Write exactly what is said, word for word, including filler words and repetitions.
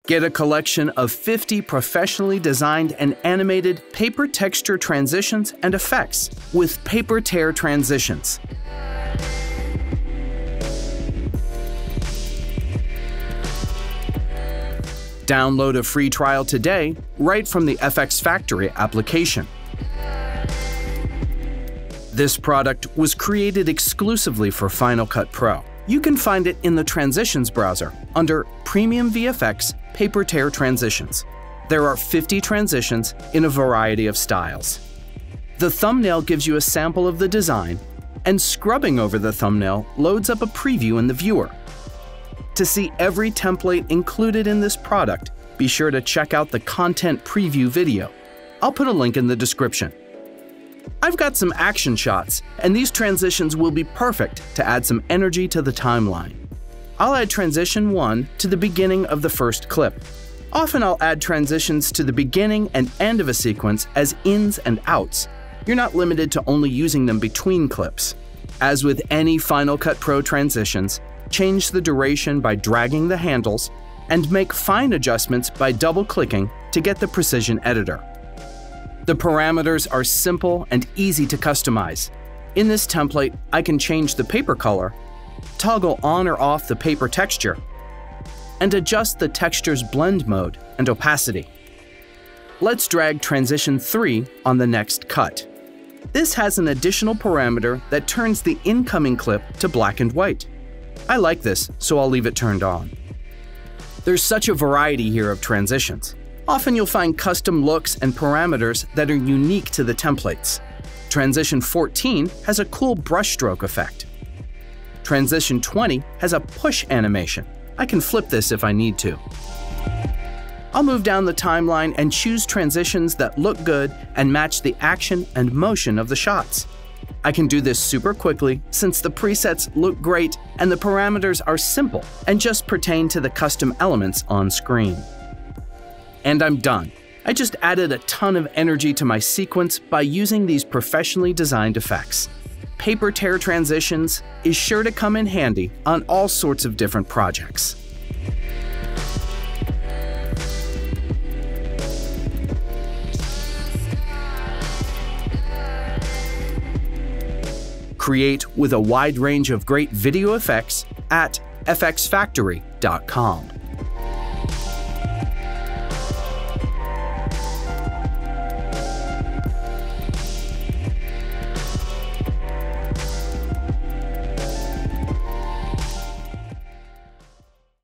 Get a collection of fifty professionally designed and animated paper texture transitions and effects with Paper Tear Transitions. Download a free trial today right from the FxFactory application. This product was created exclusively for Final Cut Pro. You can find it in the Transitions browser under PremiumVFX Paper Tear Transitions. There are fifty transitions in a variety of styles. The thumbnail gives you a sample of the design, and scrubbing over the thumbnail loads up a preview in the viewer. To see every template included in this product, be sure to check out the content preview video. I'll put a link in the description. I've got some action shots, and these transitions will be perfect to add some energy to the timeline. I'll add transition one to the beginning of the first clip. Often I'll add transitions to the beginning and end of a sequence as ins and outs. You're not limited to only using them between clips. As with any Final Cut Pro transitions, change the duration by dragging the handles, and make fine adjustments by double-clicking to get the precision editor. The parameters are simple and easy to customize. In this template, I can change the paper color, toggle on or off the paper texture, and adjust the texture's blend mode and opacity. Let's drag transition three on the next cut. This has an additional parameter that turns the incoming clip to black and white. I like this, so I'll leave it turned on. There's such a variety here of transitions. Often you'll find custom looks and parameters that are unique to the templates. Transition fourteen has a cool brushstroke effect. Transition twenty has a push animation. I can flip this if I need to. I'll move down the timeline and choose transitions that look good and match the action and motion of the shots. I can do this super quickly since the presets look great and the parameters are simple and just pertain to the custom elements on screen. And I'm done. I just added a ton of energy to my sequence by using these professionally designed effects. Paper Tear Transitions is sure to come in handy on all sorts of different projects. Create with a wide range of great video effects at F X Factory dot com.